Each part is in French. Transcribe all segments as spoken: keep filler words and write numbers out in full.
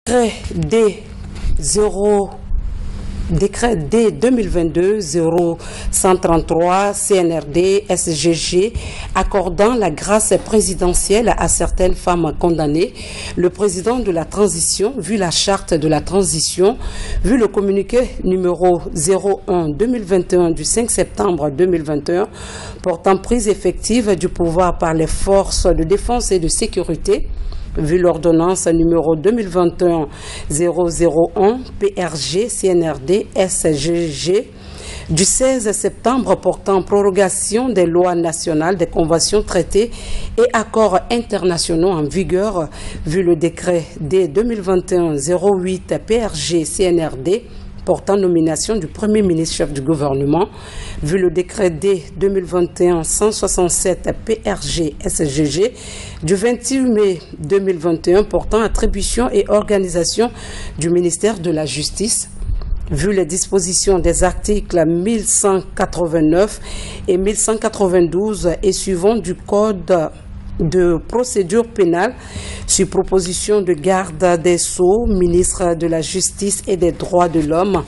Décret D zéro Décret D deux mille vingt-deux zéro cent trente-trois C N R D S G G accordant la grâce présidentielle à certaines femmes condamnées. Le président de la transition, vu la charte de la transition, vu le communiqué numéro zéro un deux mille vingt et un du cinq septembre deux mille vingt et un portant prise effective du pouvoir par les forces de défense et de sécurité, vu l'ordonnance numéro deux mille vingt et un zéro zéro un P R G C N R D S G G du seize septembre portant prorogation des lois nationales, des conventions, traités et accords internationaux en vigueur, vu le décret D deux mille vingt et un zéro huit P R G C N R D portant nomination du Premier ministre chef du gouvernement, vu le décret D deux mille vingt et un cent soixante-sept P R G S G G du vingt-huit mai deux mille vingt et un portant attribution et organisation du ministère de la Justice, vu les dispositions des articles mille cent quatre-vingt-neuf et mille cent quatre-vingt-douze et suivants du Code de procédure pénale, sur proposition de garde des Sceaux, ministre de la Justice et des Droits de l'Homme.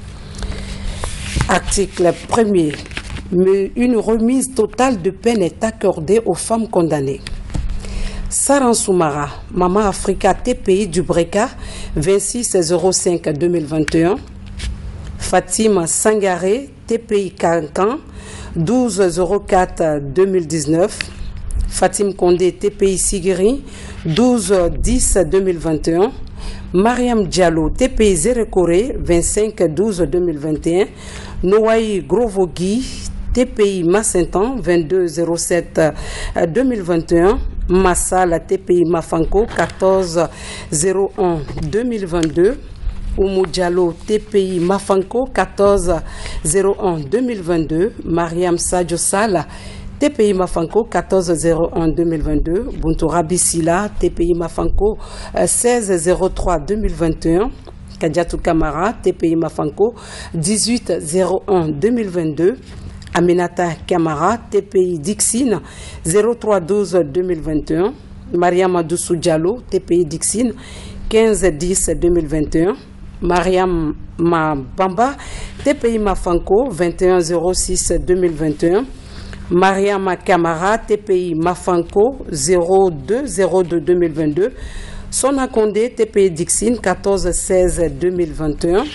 Article premier. Une remise totale de peine est accordée aux femmes condamnées. Saran Soumara, Mama Africa T P I du Breka, vingt-six zéro cinq deux mille vingt et un. Fatima Sangaré, T P I Cancan, douze zéro quatre deux mille dix-neuf. Fatim Kondé, T P I Sigiri, douze dix deux mille vingt et un. Mariam Diallo, T P I Zérekoré, vingt-cinq douze deux mille vingt et un. Noaï Grovogui, T P I Massintan, vingt-deux zéro sept deux mille vingt et un. Massala, T P I Mafanko, quatorze zéro un deux mille vingt-deux. Oumou Diallo, T P I Mafanko, quatorze zéro un deux mille vingt-deux. Mariam Sadio Sala, T P I Mafanko, quatorze zéro un deux mille vingt-deux. Buntoura Bissila, T P I Mafanko, seize zéro trois deux mille vingt et un. Kadiatou Kamara, T P I Mafanko, dix-huit zéro un deux mille vingt-deux. Aminata Kamara, T P I Dixine, zéro trois douze deux mille vingt et un. Mariam Adoussou Diallo, T P I Dixine, quinze dix deux mille vingt et un. Mariam Mabamba, T P I Mafanko, vingt et un zéro six deux mille vingt et un. Mariam Kamara, T P I Mafanko, zéro deux zéro deux deux mille vingt-deux. Sona Kondé, T P I Dixine, quatorze seize deux mille vingt et un.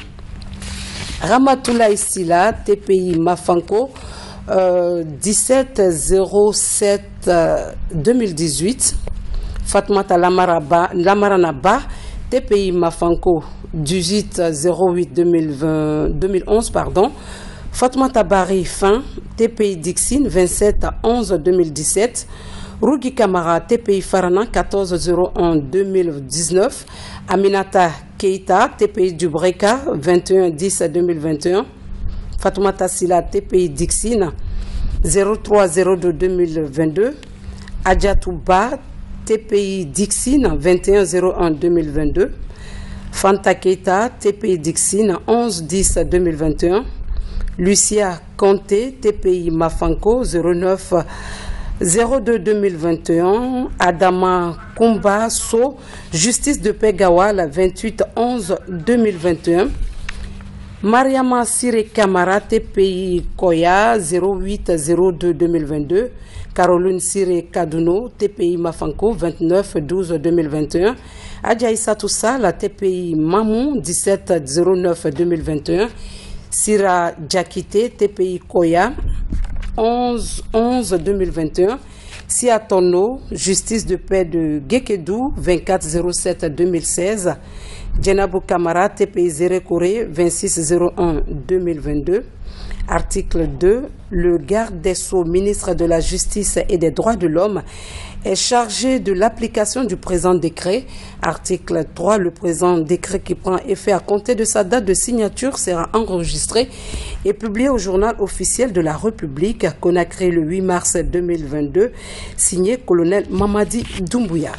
Ramatoulaye Sila, T P I Mafanko, euh, dix-sept zéro sept deux mille dix-huit. Fatmata Lamaraba, Lamaranaba, T P I Mafanko, dix-huit zéro huit deux mille vingt, deux mille onze, pardon. Fatmata Bari Fin, T P I Dixine, vingt-sept onze deux mille dix-sept. Rugi Kamara, T P I Farana, quatorze zéro un deux mille dix-neuf. Aminata Keita, T P I du Breka, vingt et un dix deux mille vingt et un. Fatoumata Sila, T P I Dixine, zéro trois zéro deux deux mille vingt-deux. Adjatouba, T P I Dixine, vingt et un zéro un deux mille vingt-deux. Fanta Keita, T P I Dixine, onze dix deux mille vingt et un. Lucia Conté, T P I Mafanko, zéro neuf zéro deux deux mille vingt et un. Adama Kumba So, Justice de Pegawal, vingt-huit onze deux mille vingt et un. Mariama Sire Kamara, T P I Koya, zéro huit zéro deux deux mille vingt-deux. Caroline Sire Kaduno, T P I Mafanko, vingt-neuf douze deux mille vingt et un. Adja Issatou Sall, T P I Mamou, dix-sept zéro neuf deux mille vingt et un. Sira Djakite, T P I Koya, onze onze deux mille vingt et un. Siatono, Justice de paix de Gekedou, vingt-quatre zéro sept deux mille seize. Djenabou Kamara, T P I Zérekoré, vingt-six zéro un deux mille vingt-deux. Article deux. Le garde des Sceaux, ministre de la Justice et des Droits de l'Homme, est chargé de l'application du présent décret. Article trois. Le présent décret qui prend effet à compter de sa date de signature sera enregistré et publié au journal officiel de la République, Conakry, le huit mars deux mille vingt-deux, signé colonel Mamadi Doumbouya.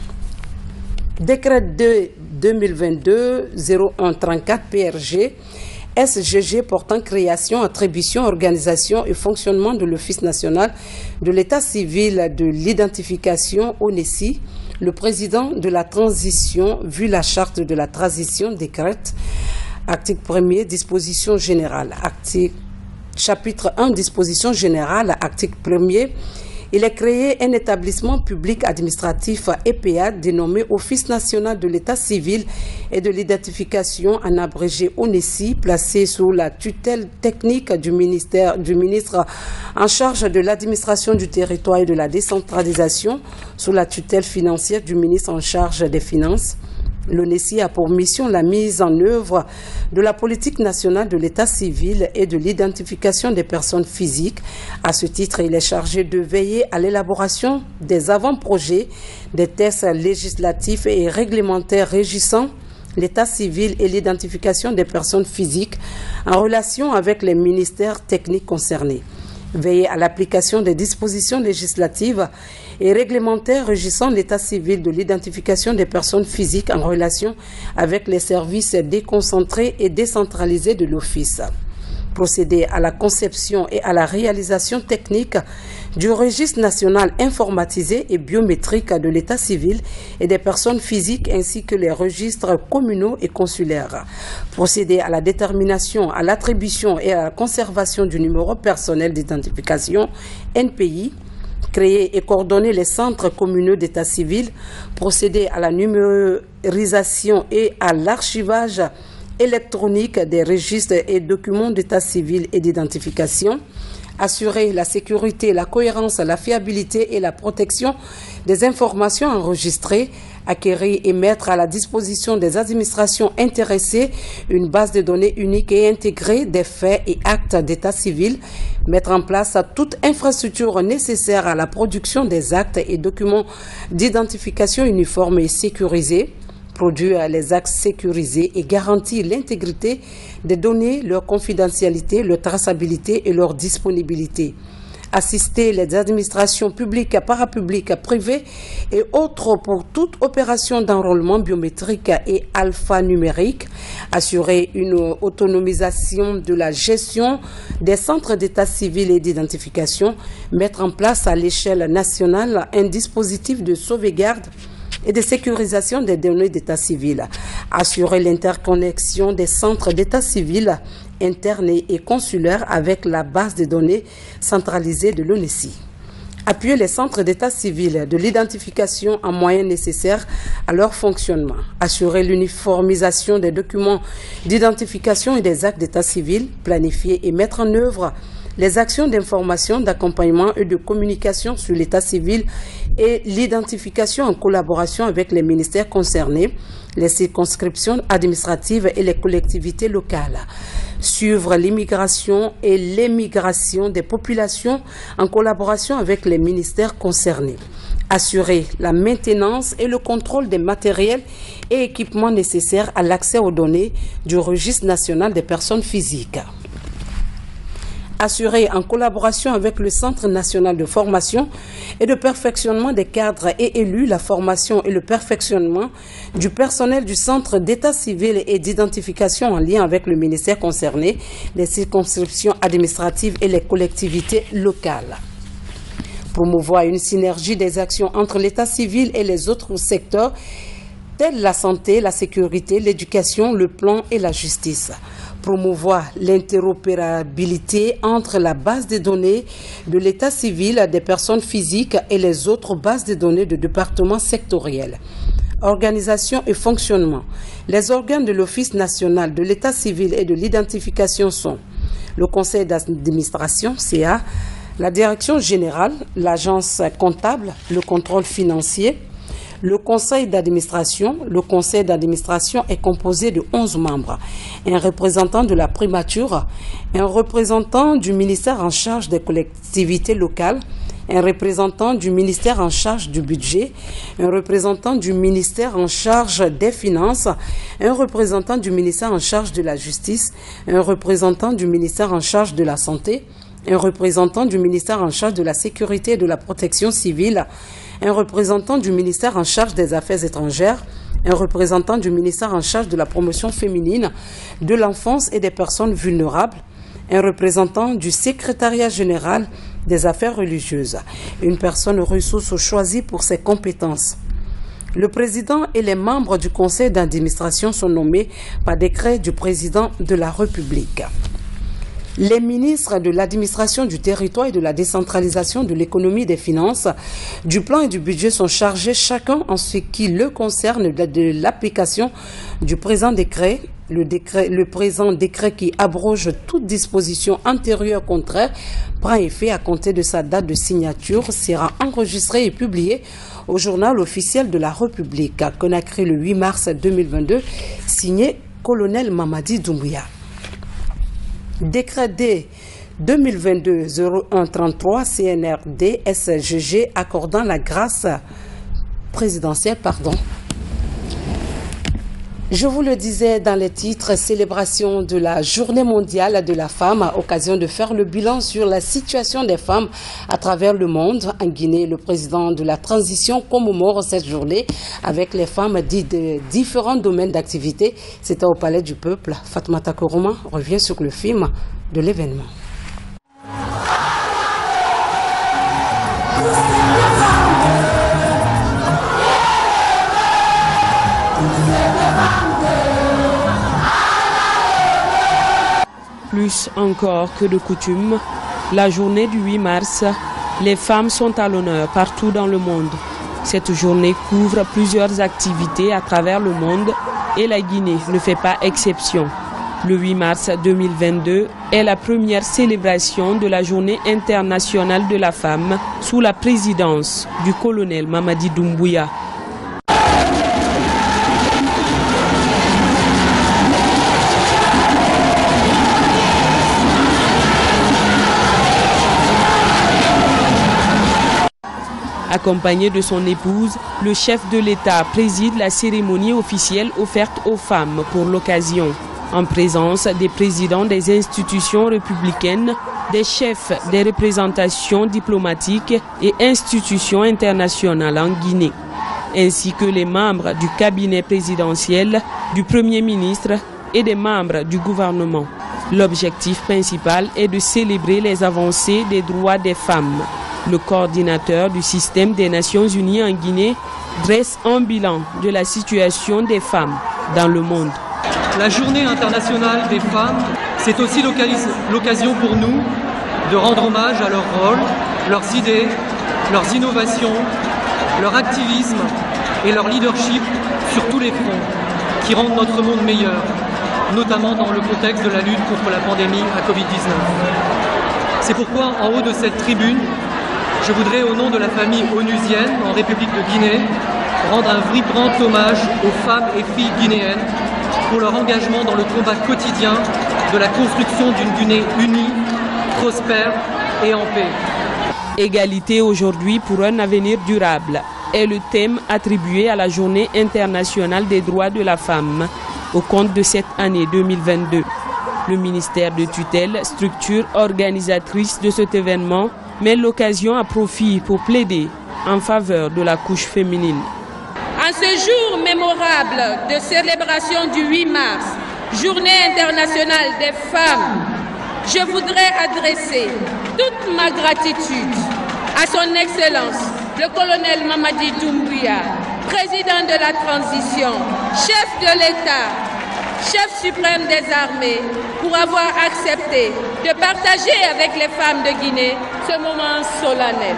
Décret deux deux mille vingt-deux zéro un trente-quatre P R G S G G portant création, attribution, organisation et fonctionnement de l'Office national de l'état civil de l'identification O N E S I le président de la transition, vu la charte de la transition, décrète, article premier, disposition générale, article, chapitre un, disposition générale, article premier, il est créé un établissement public administratif E P A dénommé Office national de l'état civil et de l'identification, en abrégé O N E C I, placé sous la tutelle technique du ministère du ministre en charge de l'administration du territoire et de la décentralisation, sous la tutelle financière du ministre en charge des finances. L'O N E C I a pour mission la mise en œuvre de la politique nationale de l'état civil et de l'identification des personnes physiques. À ce titre, il est chargé de veiller à l'élaboration des avant-projets, des textes législatifs et réglementaires régissant l'état civil et l'identification des personnes physiques en relation avec les ministères techniques concernés. Veiller à l'application des dispositions législatives et réglementaires régissant l'état civil de l'identification des personnes physiques en relation avec les services déconcentrés et décentralisés de l'Office. Procéder à la conception et à la réalisation technique du registre national informatisé et biométrique de l'état civil et des personnes physiques ainsi que les registres communaux et consulaires. Procéder à la détermination, à l'attribution et à la conservation du numéro personnel d'identification N P I. Créer et coordonner les centres communaux d'état civil. Procéder à la numérisation et à l'archivage électronique des registres et documents d'état civil et d'identification, assurer la sécurité, la cohérence, la fiabilité et la protection des informations enregistrées, acquérir et mettre à la disposition des administrations intéressées une base de données unique et intégrée des faits et actes d'état civil, mettre en place toute infrastructure nécessaire à la production des actes et documents d'identification uniformes et sécurisés, produire les actes sécurisés et garantir l'intégrité des données, leur confidentialité, leur traçabilité et leur disponibilité. Assister les administrations publiques, parapubliques, privées et autres pour toute opération d'enrôlement biométrique et alphanumérique. Assurer une autonomisation de la gestion des centres d'état civil et d'identification. Mettre en place à l'échelle nationale un dispositif de sauvegarde et de sécurisation des données d'état civil, assurer l'interconnexion des centres d'état civil internes et consulaires avec la base de données centralisée de l'O N E C I. Appuyer les centres d'état civil de l'identification en moyens nécessaires à leur fonctionnement. Assurer l'uniformisation des documents d'identification et des actes d'état civil, planifier et mettre en œuvre les actions d'information, d'accompagnement et de communication sur l'état civil et l'identification en collaboration avec les ministères concernés, les circonscriptions administratives et les collectivités locales. Suivre l'immigration et l'émigration des populations en collaboration avec les ministères concernés. Assurer la maintenance et le contrôle des matériels et équipements nécessaires à l'accès aux données du registre national des personnes physiques. Assurer en collaboration avec le Centre national de formation et de perfectionnement des cadres et élus la formation et le perfectionnement du personnel du Centre d'état civil et d'identification en lien avec le ministère concerné, les circonscriptions administratives et les collectivités locales. Promouvoir une synergie des actions entre l'état civil et les autres secteurs tels la santé, la sécurité, l'éducation, le plan et la justice. Promouvoir l'interopérabilité entre la base de données de l'état civil des personnes physiques et les autres bases de données de départements sectoriels. Organisation et fonctionnement. Les organes de l'Office national de l'état civil et de l'identification sont le Conseil d'administration, C A, la Direction générale, l'Agence comptable, le contrôle financier, le conseil d'administration. Le conseil d'administration est composé de onze membres, un représentant de la primature, un représentant du ministère en charge des collectivités locales, un représentant du ministère en charge du budget, un représentant du ministère en charge des finances, un représentant du ministère en charge de la justice, un représentant du ministère en charge de la santé, un représentant du ministère en charge de la sécurité et de la protection civile, un représentant du ministère en charge des Affaires étrangères, un représentant du ministère en charge de la promotion féminine, de l'enfance et des personnes vulnérables, un représentant du secrétariat général des affaires religieuses, une personne ressource choisie pour ses compétences. Le président et les membres du conseil d'administration sont nommés par décret du président de la République. Les ministres de l'administration du territoire et de la décentralisation de l'économie et des finances, du plan et du budget sont chargés chacun en ce qui le concerne de l'application du présent décret. Le, décret, le présent décret qui abroge toute disposition antérieure contraire prend effet à compter de sa date de signature, sera enregistré et publié au journal officiel de la République à Conakry le huit mars deux mille vingt-deux, signé Colonel Mamadi Doumbouya. Décret D deux mille vingt-deux zéro un trente-trois C N R D S G G accordant la grâce présidentielle, pardon. Je vous le disais dans les titres, célébration de la Journée mondiale de la femme à occasion de faire le bilan sur la situation des femmes à travers le monde. En Guinée, le président de la transition commémore cette journée avec les femmes dites de différents domaines d'activité. C'était au Palais du Peuple. Fatoumata Kourouma revient sur le film de l'événement. Plus encore que de coutume, la journée du huit mars, les femmes sont à l'honneur partout dans le monde. Cette journée couvre plusieurs activités à travers le monde et la Guinée ne fait pas exception. Le huit mars deux mille vingt-deux est la première célébration de la Journée internationale de la femme sous la présidence du colonel Mamadi Doumbouya. Accompagné de son épouse, le chef de l'État préside la cérémonie officielle offerte aux femmes pour l'occasion, en présence des présidents des institutions républicaines, des chefs des représentations diplomatiques et institutions internationales en Guinée, ainsi que les membres du cabinet présidentiel, du Premier ministre et des membres du gouvernement. L'objectif principal est de célébrer les avancées des droits des femmes. Le coordinateur du système des Nations Unies en Guinée dresse un bilan de la situation des femmes dans le monde. La Journée internationale des femmes, c'est aussi l'occasion pour nous de rendre hommage à leur rôle, leurs idées, leurs innovations, leur activisme et leur leadership sur tous les fronts qui rendent notre monde meilleur, notamment dans le contexte de la lutte contre la pandémie à Covid dix-neuf. C'est pourquoi, en haut de cette tribune, je voudrais, au nom de la famille onusienne en République de Guinée, rendre un vibrant hommage aux femmes et filles guinéennes pour leur engagement dans le combat quotidien de la construction d'une Guinée unie, prospère et en paix. Égalité aujourd'hui pour un avenir durable est le thème attribué à la Journée internationale des droits de la femme au compte de cette année deux mille vingt-deux. Le ministère de tutelle, structure organisatrice de cet événement, met l'occasion à profit pour plaider en faveur de la couche féminine. En ce jour mémorable de célébration du huit mars, Journée internationale des femmes, je voudrais adresser toute ma gratitude à son Excellence, le colonel Mamadi Doumbouya, président de la transition, chef de l'État, chef suprême des armées, pour avoir accepté de partager avec les femmes de Guinée ce moment solennel.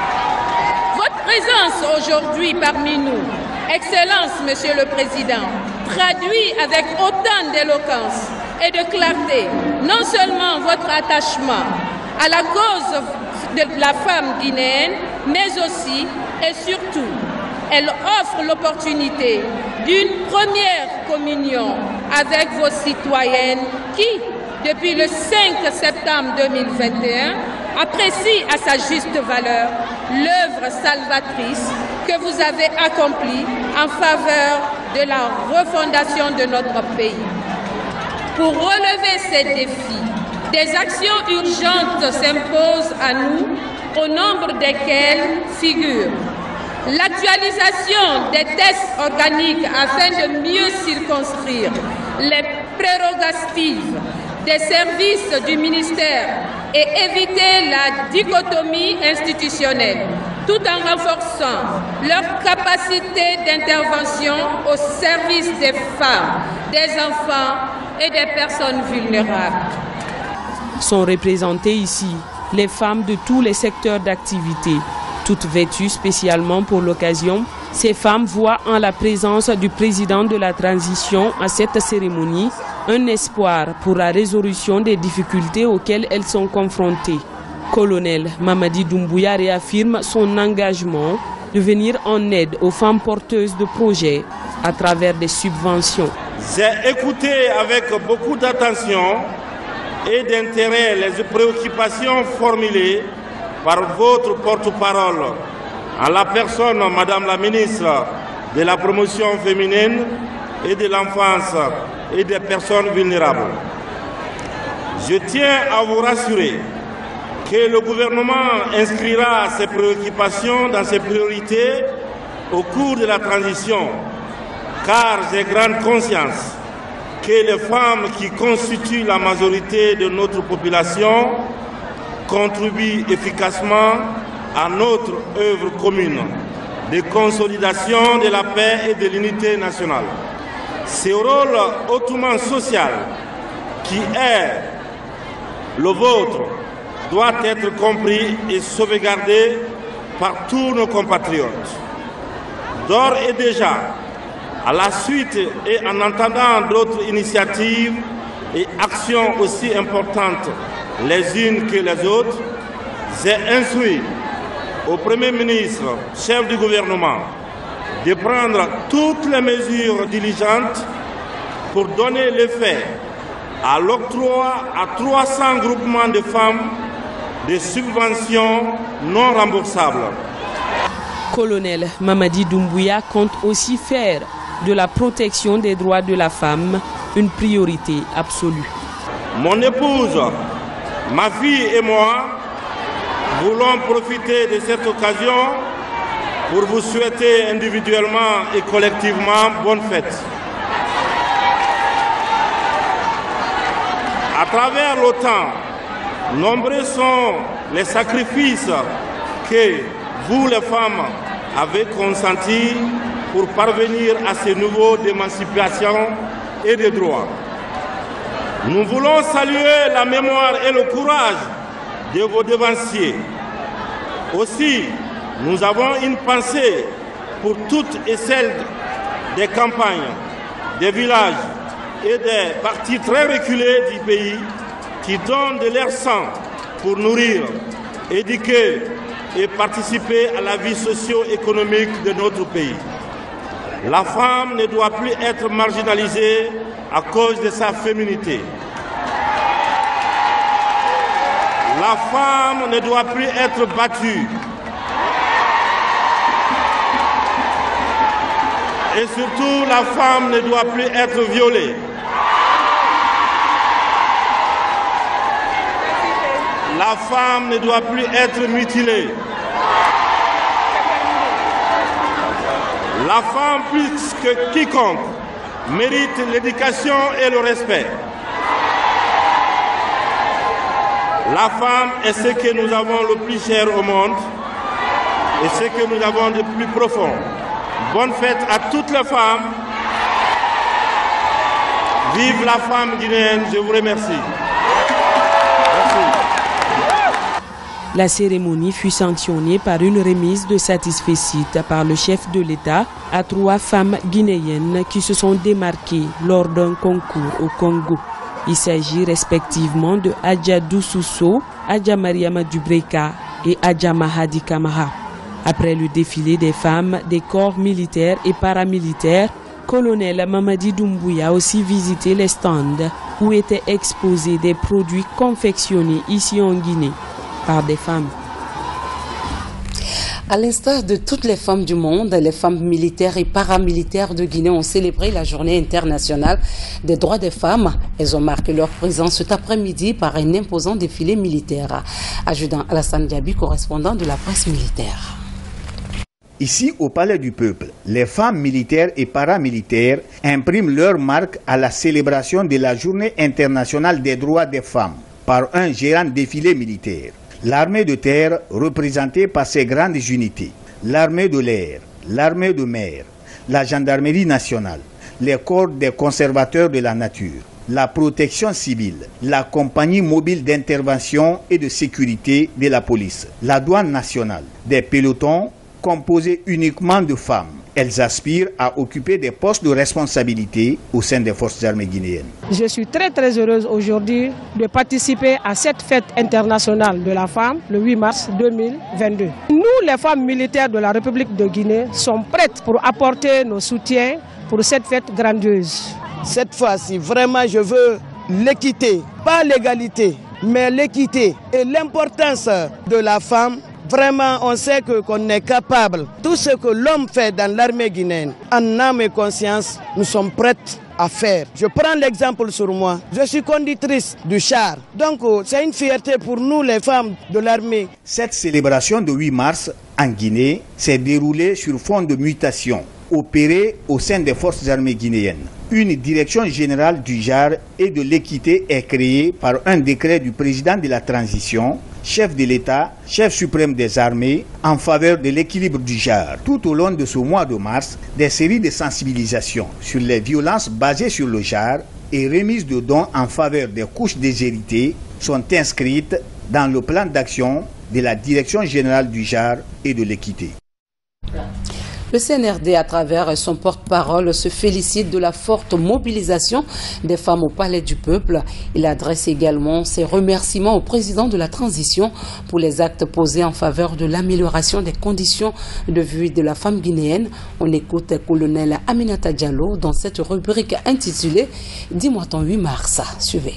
Votre présence aujourd'hui parmi nous, Excellence, Monsieur le Président, traduit avec autant d'éloquence et de clarté non seulement votre attachement à la cause de la femme guinéenne, mais aussi et surtout, elle offre l'opportunité d'une première communion avec vos citoyennes qui, depuis le cinq septembre deux mille vingt et un, apprécient à sa juste valeur l'œuvre salvatrice que vous avez accomplie en faveur de la refondation de notre pays. Pour relever ces défis, des actions urgentes s'imposent à nous, au nombre desquelles figurent l'actualisation des tests organiques afin de mieux circonscrire les prérogatives des services du ministère et éviter la dichotomie institutionnelle, tout en renforçant leur capacité d'intervention au service des femmes, des enfants et des personnes vulnérables. Sont représentées ici les femmes de tous les secteurs d'activité. Toutes vêtues spécialement pour l'occasion, ces femmes voient en la présence du président de la transition à cette cérémonie un espoir pour la résolution des difficultés auxquelles elles sont confrontées. Colonel Mamadi Doumbouya réaffirme son engagement de venir en aide aux femmes porteuses de projets à travers des subventions. J'ai écouté avec beaucoup d'attention et d'intérêt les préoccupations formulées par votre porte-parole, en la personne Madame la ministre de la promotion féminine et de l'enfance et des personnes vulnérables. Je tiens à vous rassurer que le gouvernement inscrira ces préoccupations dans ses priorités au cours de la transition, car j'ai grande conscience que les femmes qui constituent la majorité de notre population contribuent efficacement à notre œuvre commune de consolidation de la paix et de l'unité nationale. Ce rôle hautement social qui est le vôtre doit être compris et sauvegardé par tous nos compatriotes. D'ores et déjà, à la suite et en entendant d'autres initiatives et actions aussi importantes les unes que les autres, j'ai instruit au Premier ministre, chef du gouvernement, de prendre toutes les mesures diligentes pour donner l'effet à l'octroi à trois cents groupements de femmes des subventions non remboursables. Colonel Mamadi Doumbouya compte aussi faire de la protection des droits de la femme une priorité absolue. Mon épouse, ma fille et moi voulons profiter de cette occasion pour vous souhaiter individuellement et collectivement bonne fête. À travers le temps, nombreux sont les sacrifices que vous, les femmes, avez consentis pour parvenir à ce niveau d'émancipation et de droits. Nous voulons saluer la mémoire et le courage de vos devanciers. Aussi, nous avons une pensée pour toutes et celles des campagnes, des villages et des parties très reculées du pays qui donnent de leur sang pour nourrir, éduquer et participer à la vie socio-économique de notre pays. La femme ne doit plus être marginalisée à cause de sa féminité. La femme ne doit plus être battue. Et surtout, la femme ne doit plus être violée. La femme ne doit plus être mutilée. La femme, plus que quiconque, mérite l'éducation et le respect. La femme est ce que nous avons le plus cher au monde et ce que nous avons de plus profond. Bonne fête à toutes les femmes. Vive la femme guinéenne, je vous remercie. Merci. La cérémonie fut sanctionnée par une remise de satisfecit par le chef de l'État à trois femmes guinéennes qui se sont démarquées lors d'un concours au Congo. Il s'agit respectivement de Adja Doussousso, Adja Mariama Dubreka et Adja Mahadi Kamara. Après le défilé des femmes des corps militaires et paramilitaires, colonel Mamadi Doumbouya a aussi visité les stands où étaient exposés des produits confectionnés ici en Guinée par des femmes. À l'instar de toutes les femmes du monde, les femmes militaires et paramilitaires de Guinée ont célébré la journée internationale des droits des femmes. Elles ont marqué leur présence cet après-midi par un imposant défilé militaire. Adjudant Alassane Diaby, correspondant de la presse militaire. Ici, au Palais du Peuple, les femmes militaires et paramilitaires impriment leur marque à la célébration de la Journée internationale des droits des femmes par un géant défilé militaire. L'armée de terre, représentée par ses grandes unités, l'armée de l'air, l'armée de mer, la gendarmerie nationale, les corps des conservateurs de la nature, la protection civile, la compagnie mobile d'intervention et de sécurité de la police, la douane nationale, des pelotons composés uniquement de femmes. Elles aspirent à occuper des postes de responsabilité au sein des forces armées guinéennes. Je suis très très heureuse aujourd'hui de participer à cette fête internationale de la femme le huit mars deux mille vingt-deux. Nous, les femmes militaires de la République de Guinée, sommes prêtes pour apporter nos soutiens pour cette fête grandiose. Cette fois-ci, vraiment, je veux l'équité, pas l'égalité, mais l'équité et l'importance de la femme. Vraiment, on sait que qu'on est capable. Tout ce que l'homme fait dans l'armée guinéenne, en âme et conscience, nous sommes prêtes à faire. Je prends l'exemple sur moi. Je suis conductrice du char. Donc, c'est une fierté pour nous, les femmes de l'armée. Cette célébration de huit mars en Guinée s'est déroulée sur fond de mutation, opérée au sein des forces armées guinéennes. Une direction générale du genre et de l'équité est créée par un décret du président de la transition, chef de l'État, chef suprême des armées, en faveur de l'équilibre du genre. Tout au long de ce mois de mars, des séries de sensibilisation sur les violences basées sur le genre et remises de dons en faveur des couches déshéritées sont inscrites dans le plan d'action de la direction générale du genre et de l'équité. Le C N R D, à travers son porte-parole, se félicite de la forte mobilisation des femmes au Palais du Peuple. Il adresse également ses remerciements au président de la transition pour les actes posés en faveur de l'amélioration des conditions de vie de la femme guinéenne. On écoute le colonel Aminata Diallo dans cette rubrique intitulée « Dis-moi ton huit mars ». Suivez.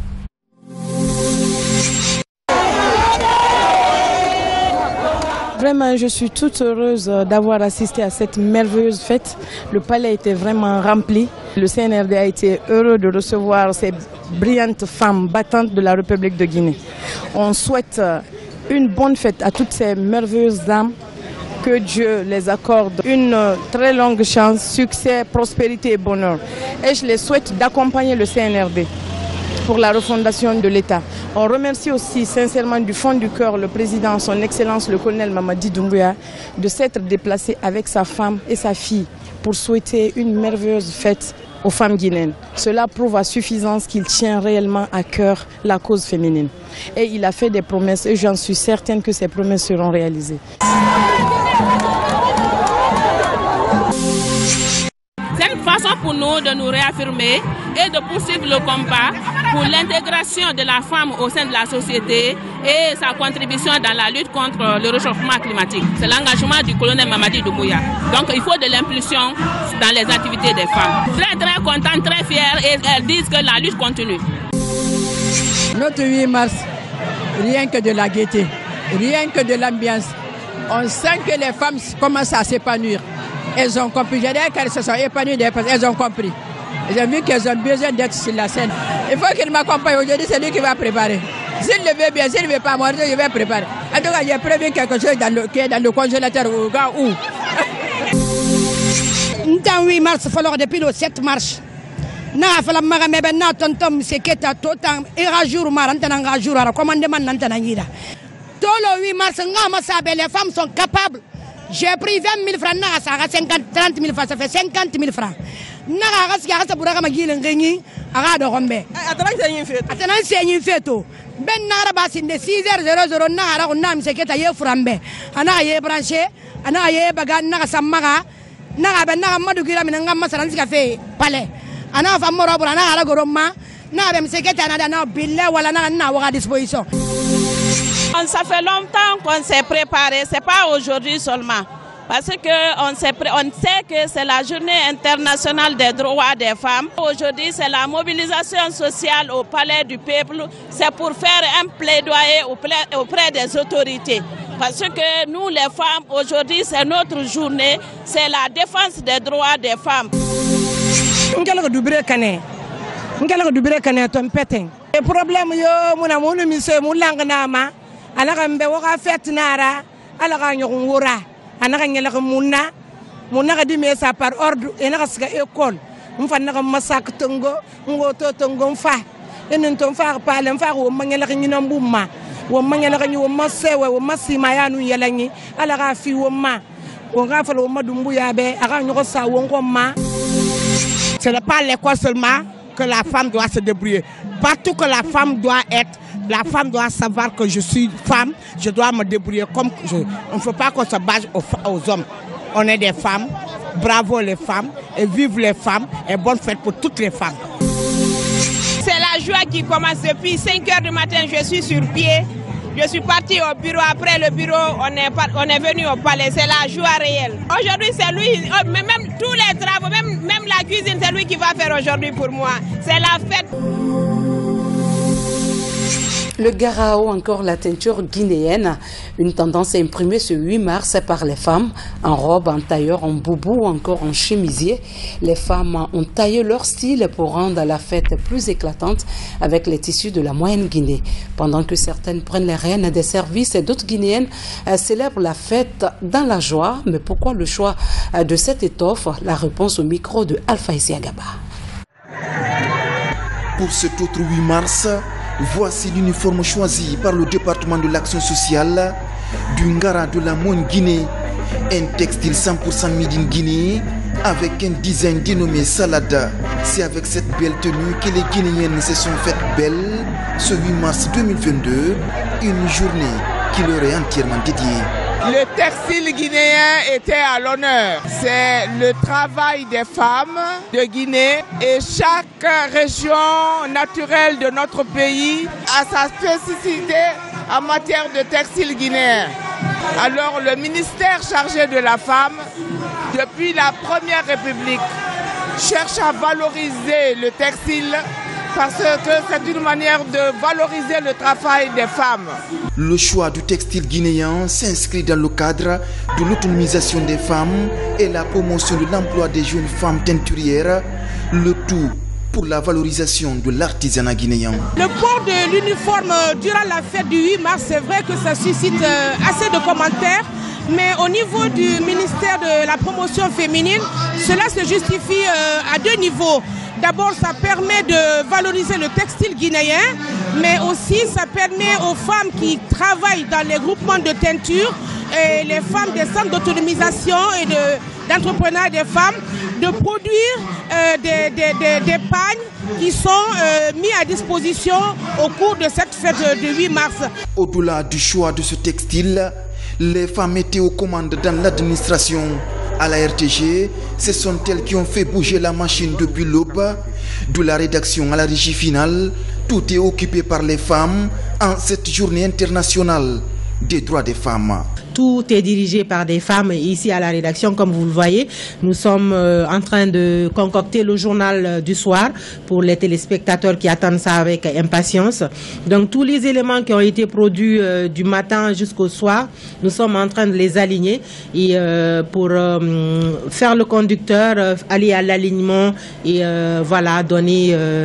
Vraiment, je suis toute heureuse d'avoir assisté à cette merveilleuse fête. Le palais était vraiment rempli. Le C N R D a été heureux de recevoir ces brillantes femmes battantes de la République de Guinée. On souhaite une bonne fête à toutes ces merveilleuses dames. Que Dieu les accorde une très longue chance, succès, prospérité et bonheur. Et je les souhaite d'accompagner le C N R D pour la refondation de l'État. On remercie aussi sincèrement du fond du cœur le président, son excellence le colonel Mamadi Doumbouya, de s'être déplacé avec sa femme et sa fille pour souhaiter une merveilleuse fête aux femmes guinéennes. Cela prouve à suffisance qu'il tient réellement à cœur la cause féminine. Et il a fait des promesses et j'en suis certaine que ces promesses seront réalisées. C'est une façon pour nous de nous réaffirmer et de poursuivre le combat pour l'intégration de la femme au sein de la société et sa contribution dans la lutte contre le réchauffement climatique. C'est l'engagement du colonel Mamadi Doumbouya. Donc il faut de l'impulsion dans les activités des femmes. Très très contente, très fière et elles disent que la lutte continue. Notre huit mars, rien que de la gaieté, rien que de l'ambiance. On sent que les femmes commencent à s'épanouir. Elles ont compris. Je dirais qu'elles se sont épanouies, elles ont compris. Elles ont vu qu'elles ont besoin d'être sur la scène. Il faut qu'il m'accompagne aujourd'hui, c'est lui qui va préparer. S'il le veut bien, s'il ne veut pas, moi je vais préparer. En tout cas, j'ai prévu quelque chose dans le, qui est dans le congélateur au gars où. Dans huit mars, il faut depuis le sept mars. Na fala maga mebe na tontom seketa totan irajour marantana ngajour ara commandement nantana nyida. Tout le huit mars, les femmes sont capables. J'ai pris vingt mille francs, cinquante, trente mille francs, ça fait cinquante mille francs. Naga gas gas buraka magile ngengi aga do gombe. Atana senyi feto. Atana senyi feto. Ben nara basinde six heures zéro na ara onna mseketa ye frambe. Ana ye branché, ana ye baga naga samaga. Naga ben naga madugira minanga masaransi cafe palais. Ana fa moro bra na ara goroma. Na be mseketa na na billa wala na na wa disposition. Ça fait longtemps qu'on s'est préparé, c'est pas aujourd'hui seulement. Parce qu'on sait, on sait que c'est la journée internationale des droits des femmes. Aujourd'hui, c'est la mobilisation sociale au Palais du Peuple. C'est pour faire un plaidoyer auprès des autorités. Parce que nous, les femmes, aujourd'hui, c'est notre journée. C'est la défense des droits des femmes. Le problème, alaka mbe waka fet nara alaka nyogun wora anaka nyela munna munna ka dime sa par ordre enaka ska école mfa naka masak tongo ngo to tongo mfa enen to mfa pale mfa ko mangela ka nyina mbumma woma ngela kanyi woma sewe woma sima ya nu yelanyi ala ga fi woma wonga fa woma dumbu ya be aga nyoko sa wonko ma. Ce n'est pas l'école seulement que la femme doit se débrouiller. Partout que la femme doit être, la femme doit savoir que je suis femme, je dois me débrouiller comme je. On ne faut pas qu'on se base aux, aux hommes. On est des femmes, bravo les femmes, et vive les femmes, et bonne fête pour toutes les femmes. C'est la joie qui commence depuis cinq heures du matin, je suis sur pied. Je suis parti au bureau, après le bureau, on est, on est venu au palais, c'est la joie réelle. Aujourd'hui, c'est lui, même tous les travaux, même, même la cuisine, c'est lui qui va faire aujourd'hui pour moi. C'est la fête. Le garao, encore la teinture guinéenne, une tendance imprimée ce huit mars par les femmes, en robe, en tailleur, en boubou ou encore en chemisier. Les femmes ont taillé leur style pour rendre la fête plus éclatante avec les tissus de la moyenne Guinée. Pendant que certaines prennent les rênes des services et d'autres guinéennes célèbrent la fête dans la joie. Mais pourquoi le choix de cette étoffe? La réponse au micro de Alpha Isiagaba. Pour cet autre huit mars, voici l'uniforme choisi par le département de l'action sociale du Ngara de la Moine Guinée. Un textile cent pour cent made in Guinée avec un design dénommé Salada. C'est avec cette belle tenue que les Guinéennes se sont faites belles ce huit mars deux mille vingt-deux, une journée qui leur est entièrement dédiée. Le textile guinéen était à l'honneur. C'est le travail des femmes de Guinée et chaque région naturelle de notre pays a sa spécificité en matière de textile guinéen. Alors le ministère chargé de la femme, depuis la Première République, cherche à valoriser le textile parce que c'est une manière de valoriser le travail des femmes. Le choix du textile guinéen s'inscrit dans le cadre de l'autonomisation des femmes et la promotion de l'emploi des jeunes femmes teinturières, le tout pour la valorisation de l'artisanat guinéen. Le port de l'uniforme durant la fête du huit mars, c'est vrai que ça suscite assez de commentaires, mais au niveau du ministère de la promotion féminine, cela se justifie à deux niveaux. D'abord, ça permet de valoriser le textile guinéen, mais aussi ça permet aux femmes qui travaillent dans les groupements de teinture et les femmes des centres d'autonomisation et d'entrepreneuriat de, des femmes de produire euh, des, des, des, des pagnes qui sont euh, mis à disposition au cours de cette fête du huit mars. Au-delà du choix de ce textile, les femmes étaient aux commandes dans l'administration. À la R T G, ce sont elles qui ont fait bouger la machine depuis l'aube. De la rédaction à la régie finale, tout est occupé par les femmes en cette journée internationale des droits des femmes. Tout est dirigé par des femmes ici à la rédaction, comme vous le voyez. Nous sommes euh, en train de concocter le journal euh, du soir pour les téléspectateurs qui attendent ça avec impatience. Donc tous les éléments qui ont été produits euh, du matin jusqu'au soir, nous sommes en train de les aligner et euh, pour euh, faire le conducteur, euh, aller à l'alignement et euh, voilà, donner euh,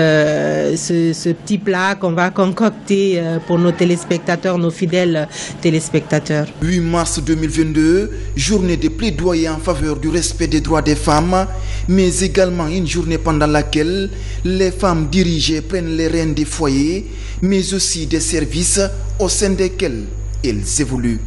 euh, ce, ce petit plat qu'on va concocter euh, pour nos téléspectateurs, nos fidèles téléspectateurs. huit mars deux mille vingt-deux, journée de plaidoyer en faveur du respect des droits des femmes, mais également une journée pendant laquelle les femmes dirigées prennent les rênes des foyers, mais aussi des services au sein desquels elles évoluent.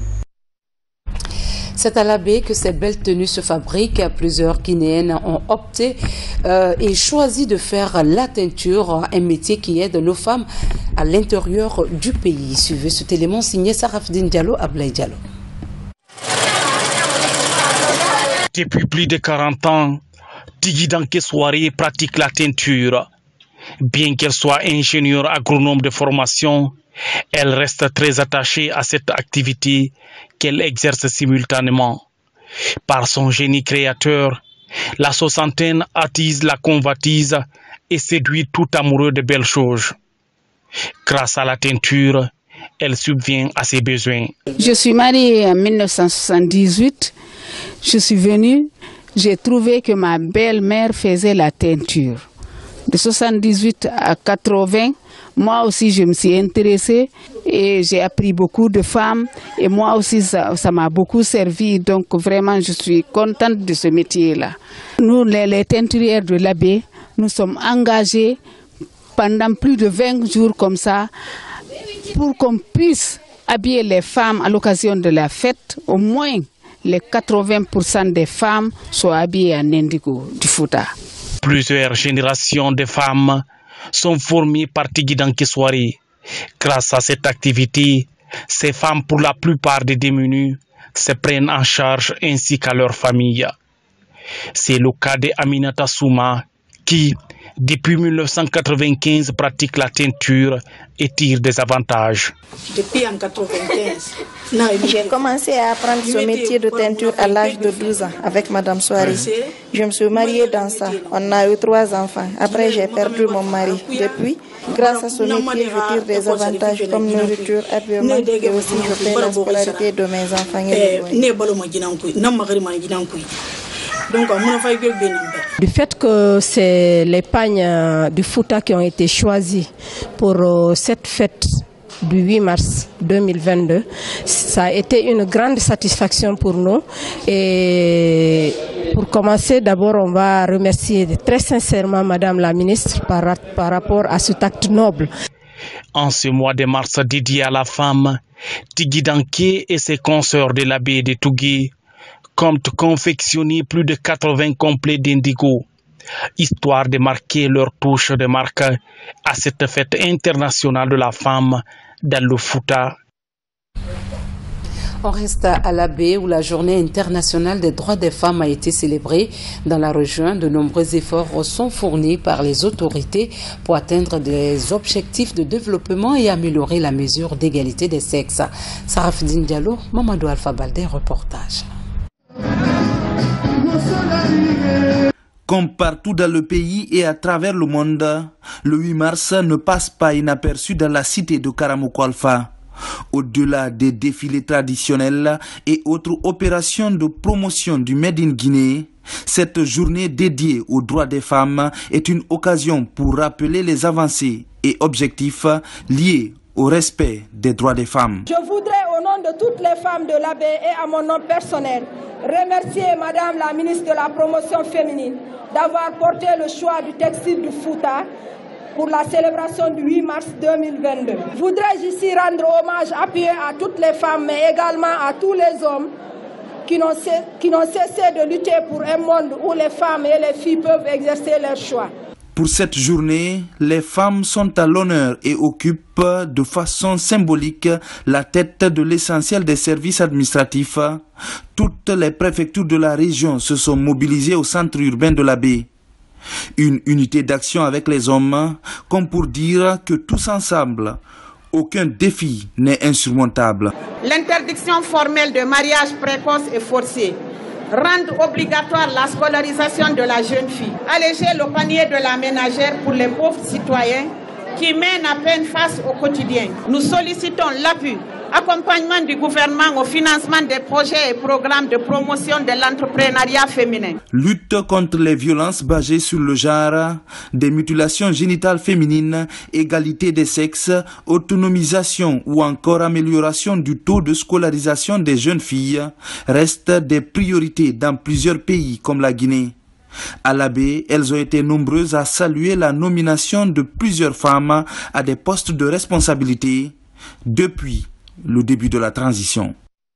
C'est à la baie que ces belles tenues se fabriquent. Plusieurs Guinéennes ont opté euh, et choisi de faire la teinture, un métier qui aide nos femmes à l'intérieur du pays. Suivez cet élément signé Sarafdine Diallo, Ablaï Diallo. Depuis plus de quarante ans, Tigui Danké Soirée pratique la teinture. Bien qu'elle soit ingénieure agronome de formation, elle reste très attachée à cette activité qu'elle exerce simultanément. Par son génie créateur, la soixantaine attise la convoitise et séduit tout amoureux de belles choses. Grâce à la teinture, elle subvient à ses besoins. Je suis mariée en mille neuf cent soixante-dix-huit. Je suis venue, j'ai trouvé que ma belle-mère faisait la teinture. De soixante-dix-huit à quatre-vingts, moi aussi je me suis intéressée et j'ai appris beaucoup de femmes et moi aussi ça m'a beaucoup servi, donc vraiment je suis contente de ce métier-là. Nous les, les teinturières de l'abbé, nous sommes engagés pendant plus de vingt jours comme ça pour qu'on puisse habiller les femmes à l'occasion de la fête, au moins les quatre-vingts pour cent des femmes soient habillées en indigo du Fouta. Plusieurs générations de femmes sont formées par Tigui Danké-Souaré. Grâce à cette activité, ces femmes, pour la plupart des démunis, se prennent en charge ainsi qu'à leur famille. C'est le cas d'Aminata Souma qui, depuis mille neuf cent quatre-vingt-quinze, pratique la teinture et tire des avantages. Depuis en quatre-vingt-quinze, j'ai commencé à apprendre ce métier de teinture à l'âge de douze ans avec Madame Souaré. Je me suis mariée dans ça. On a eu trois enfants. Après, j'ai perdu mon mari. Depuis, grâce à ce métier, je tire des avantages comme nourriture, habillement et aussi je fais la scolarité de mes enfants. Du fait que c'est les pagnes du Fouta qui ont été choisis pour cette fête du huit mars deux mille vingt-deux, ça a été une grande satisfaction pour nous. Et pour commencer, d'abord, on va remercier très sincèrement Madame la ministre par, par rapport à cet acte noble. En ce mois de mars dédié à la femme, Tigui Danké et ses consoeurs de la baie de Tougui comptent confectionner plus de quatre-vingts complets d'indigo, histoire de marquer leur touche de marque à cette fête internationale de la femme dans le Fouta. On reste à la baie où la journée internationale des droits des femmes a été célébrée. Dans la région, de nombreux efforts sont fournis par les autorités pour atteindre des objectifs de développement et améliorer la mesure d'égalité des sexes. Sarafdine Diallo, Mamadou Alpha Baldé, reportage. Comme partout dans le pays et à travers le monde, le huit mars ne passe pas inaperçu dans la cité de Karamoko Alpha. Au-delà des défilés traditionnels et autres opérations de promotion du Made in Guinée, cette journée dédiée aux droits des femmes est une occasion pour rappeler les avancées et objectifs liés au respect des droits des femmes. Je voudrais, au nom de toutes les femmes de l'A B et à mon nom personnel, remercier Madame la ministre de la Promotion féminine d'avoir porté le choix du textile du Fouta pour la célébration du huit mars deux mille vingt-deux. Je voudrais ici rendre hommage appuyé à toutes les femmes, mais également à tous les hommes qui n'ont cessé de lutter pour un monde où les femmes et les filles peuvent exercer leur choix. Pour cette journée, les femmes sont à l'honneur et occupent de façon symbolique la tête de l'essentiel des services administratifs. Toutes les préfectures de la région se sont mobilisées au centre urbain de la baie. Une unité d'action avec les hommes, comme pour dire que tous ensemble, aucun défi n'est insurmontable. L'interdiction formelle de mariage précoce et forcé, rendre obligatoire la scolarisation de la jeune fille, alléger le panier de la ménagère pour les pauvres citoyens qui mènent à peine face au quotidien. Nous sollicitons l'appui, accompagnement du gouvernement au financement des projets et programmes de promotion de l'entrepreneuriat féminin. Lutte contre les violences basées sur le genre, des mutilations génitales féminines, égalité des sexes, autonomisation ou encore amélioration du taux de scolarisation des jeunes filles restent des priorités dans plusieurs pays comme la Guinée. À la baie, elles ont été nombreuses à saluer la nomination de plusieurs femmes à des postes de responsabilité depuis le début de la transition.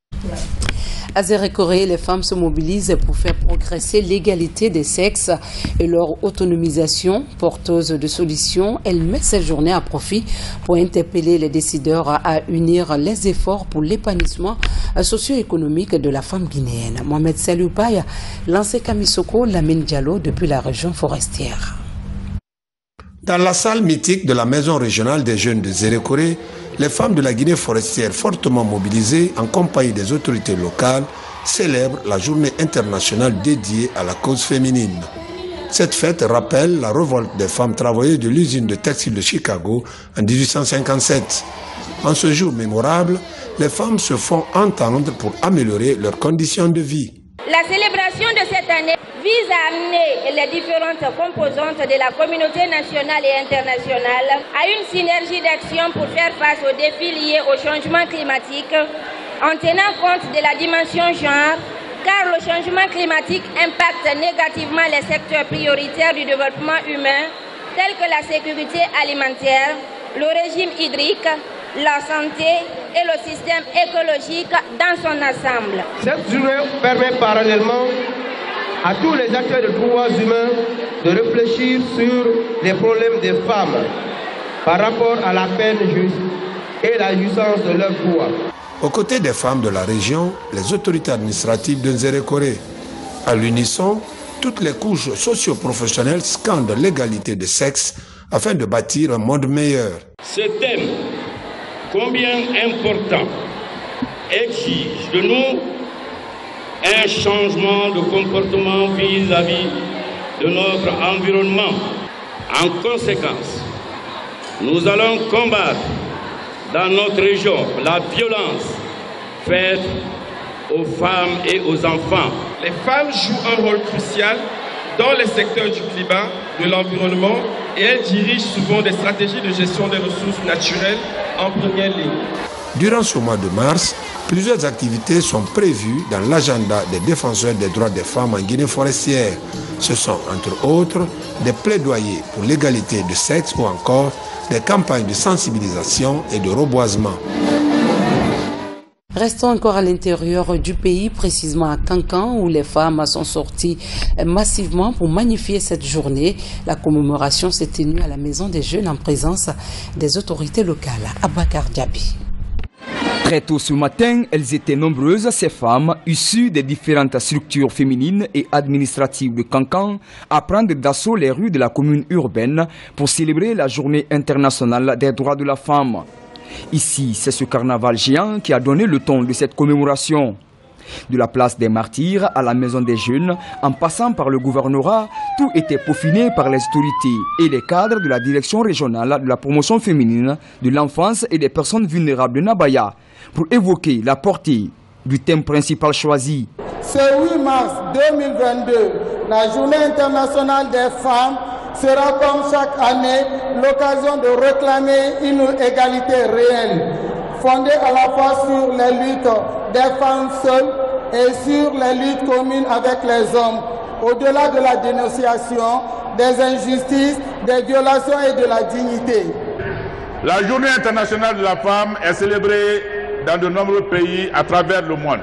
À Zérékoré, les femmes se mobilisent pour faire progresser l'égalité des sexes et leur autonomisation. Porteuse de solutions, elle met cette journée à profit pour interpeller les décideurs à unir les efforts pour l'épanouissement socio-économique de la femme guinéenne. Mohamed Salou Paya, lancé Kamisoko, Lamine Diallo depuis la région forestière. Dans la salle mythique de la maison régionale des jeunes de Zérékoré, les femmes de la Guinée forestière fortement mobilisées en compagnie des autorités locales célèbrent la journée internationale dédiée à la cause féminine. Cette fête rappelle la révolte des femmes travailleuses de l'usine de textile de Chicago en mille huit cent cinquante-sept. En ce jour mémorable, les femmes se font entendre pour améliorer leurs conditions de vie. La célébration de cette année vise à amener les différentes composantes de la communauté nationale et internationale à une synergie d'action pour faire face aux défis liés au changement climatique en tenant compte de la dimension genre, car le changement climatique impacte négativement les secteurs prioritaires du développement humain tels que la sécurité alimentaire, le régime hydrique, la santé et le système écologique dans son ensemble. Cette journée permet parallèlement à tous les acteurs de droits humains de réfléchir sur les problèmes des femmes par rapport à la peine juste et la jouissance de leurs droits. Aux côtés des femmes de la région, les autorités administratives de Nzerekore. À l'unisson, toutes les couches socio-professionnelles scandent l'égalité de sexe afin de bâtir un monde meilleur. Ce thème, combien important, exige de nous un changement de comportement vis-à-vis de notre environnement. En conséquence, nous allons combattre dans notre région la violence faite aux femmes et aux enfants. Les femmes jouent un rôle crucial dans les secteurs du climat, de l'environnement, et elles dirigent souvent des stratégies de gestion des ressources naturelles en première ligne. Durant ce mois de mars, plusieurs activités sont prévues dans l'agenda des défenseurs des droits des femmes en Guinée forestière. Ce sont entre autres des plaidoyers pour l'égalité de sexe ou encore des campagnes de sensibilisation et de reboisement. Restons encore à l'intérieur du pays, précisément à Kankan, où les femmes sont sorties massivement pour magnifier cette journée. La commémoration s'est tenue à la Maison des Jeunes en présence des autorités locales. Abakar Diaby. Très tôt ce matin, elles étaient nombreuses, ces femmes, issues des différentes structures féminines et administratives de Kankan, à prendre d'assaut les rues de la commune urbaine pour célébrer la journée internationale des droits de la femme. Ici, c'est ce carnaval géant qui a donné le ton de cette commémoration. De la place des martyrs à la maison des jeunes, en passant par le gouvernorat, tout était peaufiné par les autorités et les cadres de la direction régionale de la promotion féminine, de l'enfance et des personnes vulnérables de Nabaya, pour évoquer la portée du thème principal choisi. Ce huit mars deux mille vingt-deux, la journée internationale des femmes sera comme chaque année l'occasion de réclamer une égalité réelle, fondée à la fois sur les luttes des femmes seules et sur les luttes communes avec les hommes, au-delà de la dénonciation des injustices, des violations et de la dignité. La journée internationale de la femme est célébrée dans de nombreux pays à travers le monde.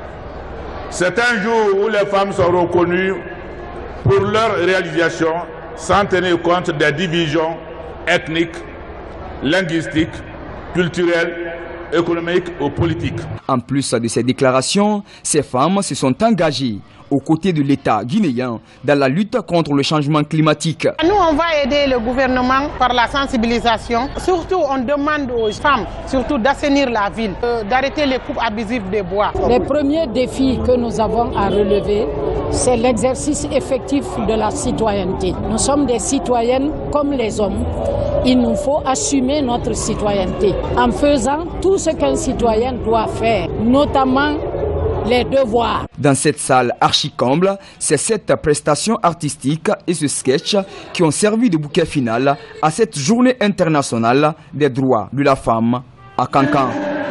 C'est un jour où les femmes sont reconnues pour leur réalisation sans tenir compte des divisions ethniques, linguistiques, culturelles, économiques ou politiques. En plus de ces déclarations, ces femmes se sont engagées aux côtés de l'État guinéen dans la lutte contre le changement climatique. Nous, on va aider le gouvernement par la sensibilisation. Surtout, on demande aux femmes surtout d'assainir la ville, euh, d'arrêter les coupes abusives des bois. Les premiers défis que nous avons à relever, c'est l'exercice effectif de la citoyenneté. Nous sommes des citoyennes comme les hommes. Il nous faut assumer notre citoyenneté en faisant tout ce qu'un citoyen doit faire, notamment les devoirs. Dans cette salle archi-comble, c'est cette prestation artistique et ce sketch qui ont servi de bouquet final à cette journée internationale des droits de la femme à Kankan.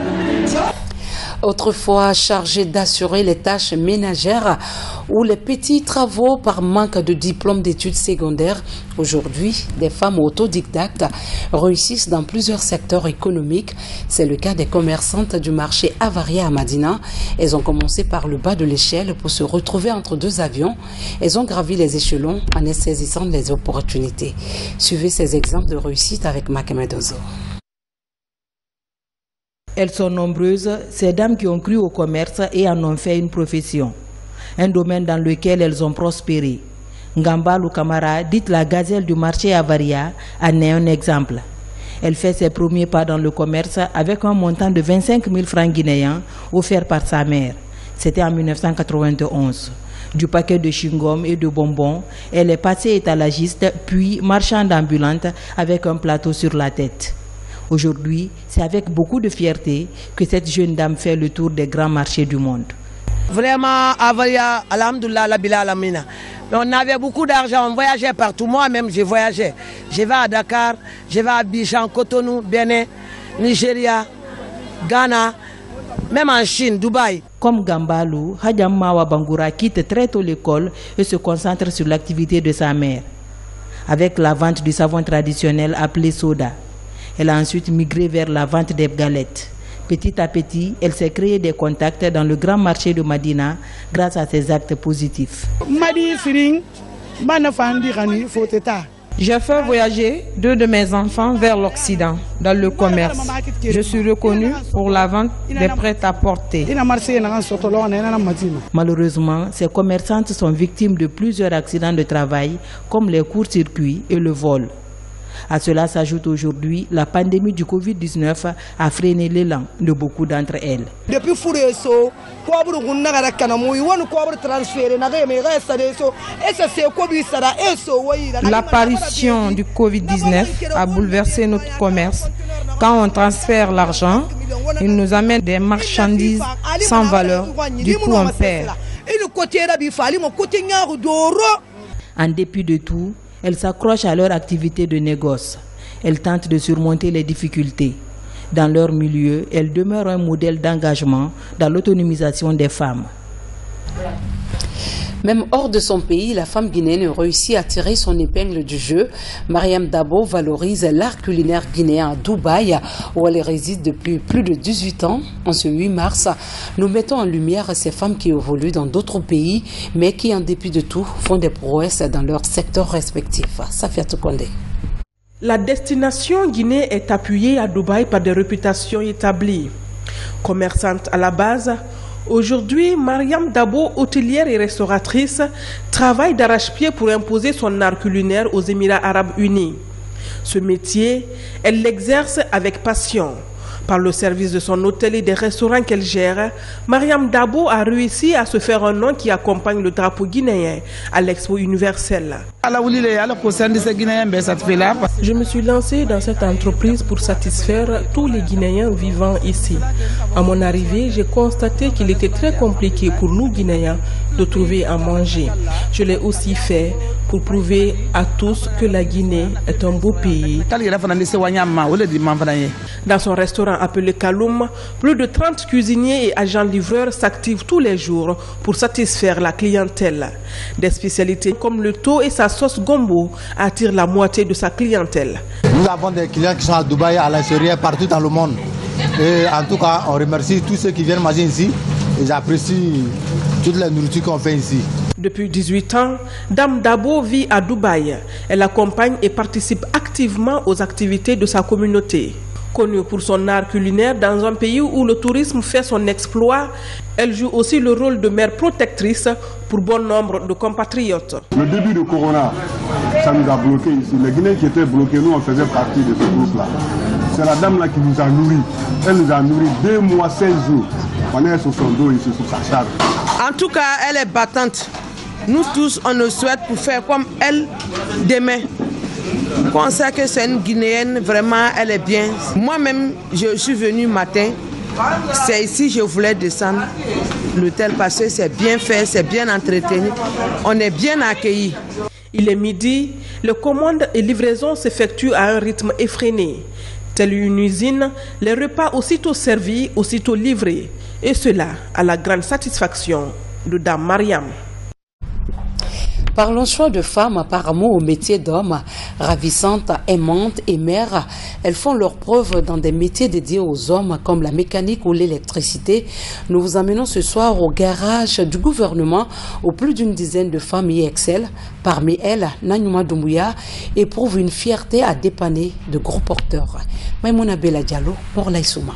Autrefois chargé d'assurer les tâches ménagères ou les petits travaux par manque de diplôme d'études secondaires, aujourd'hui, des femmes autodidactes réussissent dans plusieurs secteurs économiques. C'est le cas des commerçantes du marché Avaria à Madina. Elles ont commencé par le bas de l'échelle pour se retrouver entre deux avions. Elles ont gravi les échelons en saisissant les opportunités. Suivez ces exemples de réussite avec Makemedozo. Elles sont nombreuses, ces dames qui ont cru au commerce et en ont fait une profession. Un domaine dans lequel elles ont prospéré. Ngamba Lukamara, dite la gazelle du marché Avaria, en est un exemple. Elle fait ses premiers pas dans le commerce avec un montant de vingt-cinq mille francs guinéens offert par sa mère. C'était en mille neuf cent quatre-vingt-onze. Du paquet de chewing-gum et de bonbons, elle est passée étalagiste puis marchande ambulante avec un plateau sur la tête. Aujourd'hui, c'est avec beaucoup de fierté que cette jeune dame fait le tour des grands marchés du monde. Vraiment, Avaria, alhamdoulilah, la bila alamina. On avait beaucoup d'argent, on voyageait partout. Moi-même, j'ai voyagé. Je vais à Dakar, je vais à Abidjan, Cotonou, Bénin, Nigeria, Ghana, même en Chine, Dubaï. Comme Gambalou, Hadjam Mawa Bangoura quitte très tôt l'école et se concentre sur l'activité de sa mère. Avec la vente du savon traditionnel appelé soda. Elle a ensuite migré vers la vente des galettes. Petit à petit, elle s'est créé des contacts dans le grand marché de Madina grâce à ses actes positifs. J'ai fait voyager deux de mes enfants vers l'Occident, dans le commerce. Je suis reconnue pour la vente des prêt-à-porter. Malheureusement, ces commerçantes sont victimes de plusieurs accidents de travail, comme les courts-circuits et le vol. À cela s'ajoute aujourd'hui la pandémie du Covid dix-neuf a freiné l'élan de beaucoup d'entre elles. Depuis Fouresso, l'apparition du Covid dix-neuf a bouleversé notre commerce. Quand on transfère l'argent, il nous amène des marchandises sans valeur. Du coup, on perd. En dépit de tout, elles s'accrochent à leur activité de négoce. Elles tentent de surmonter les difficultés. Dans leur milieu, elles demeurent un modèle d'engagement dans l'autonomisation des femmes. Même hors de son pays, la femme guinéenne réussit à tirer son épingle du jeu. Mariam Dabo valorise l'art culinaire guinéen à Dubaï, où elle réside depuis plus de dix-huit ans. En ce huit mars, nous mettons en lumière ces femmes qui évoluent dans d'autres pays, mais qui, en dépit de tout, font des prouesses dans leur secteur respectif. Safia Toukonde. La destination Guinée est appuyée à Dubaï par des réputations établies. Commerçante à la base, aujourd'hui, Mariam Dabo, hôtelière et restauratrice, travaille d'arrache-pied pour imposer son art culinaire aux Émirats arabes unis. Ce métier, elle l'exerce avec passion. Par le service de son hôtel et des restaurants qu'elle gère, Mariam Dabo a réussi à se faire un nom qui accompagne le drapeau guinéen à l'Expo universelle. Je me suis lancée dans cette entreprise pour satisfaire tous les Guinéens vivant ici. À mon arrivée, j'ai constaté qu'il était très compliqué pour nous Guinéens de trouver à manger. Je l'ai aussi fait pour prouver à tous que la Guinée est un beau pays. Dans son restaurant appelé Kaloum, plus de trente cuisiniers et agents livreurs s'activent tous les jours pour satisfaire la clientèle. Des spécialités comme le thau et sa sauce gombo attirent la moitié de sa clientèle. Nous avons des clients qui sont à Dubaï, à l'extérieur, partout dans le monde. Et en tout cas, on remercie tous ceux qui viennent manger ici et j'apprécie toute la nourriture qu'on fait ici. Depuis dix-huit ans, Dame Dabo vit à Dubaï. Elle accompagne et participe activement aux activités de sa communauté. Connue pour son art culinaire dans un pays où le tourisme fait son exploit, elle joue aussi le rôle de mère protectrice pour bon nombre de compatriotes. Le début de Corona, ça nous a bloqués ici. Les Guinéens qui étaient bloqués, nous on faisait partie de ce groupe-là. C'est la dame là qui nous a nourris. Elle nous a nourris deux mois, seize jours. On est sur son dos ici, sur sa charge. En tout cas, elle est battante. Nous tous, on nous souhaite pour faire comme elle demain. On sait que c'est une Guinéenne, vraiment, elle est bien. Moi-même, je suis venue matin. C'est ici que je voulais descendre l'hôtel parce que c'est bien fait, c'est bien entretenu. On est bien accueillis. Il est midi, les commandes et livraisons s'effectuent à un rythme effréné. Telle une usine, les repas aussitôt servis, aussitôt livrés. Et cela à la grande satisfaction de Dame Mariam. Parlons choix de femmes apparemment au métier d'hommes, ravissantes, aimantes et mères. Elles font leurs preuves dans des métiers dédiés aux hommes comme la mécanique ou l'électricité. Nous vous amenons ce soir au garage du gouvernement où plus d'une dizaine de femmes y excellent. Parmi elles, Nanyuma Doumbouya éprouve une fierté à dépanner de gros porteurs. Maïmouna Bella Diallo, Morlaï Souma.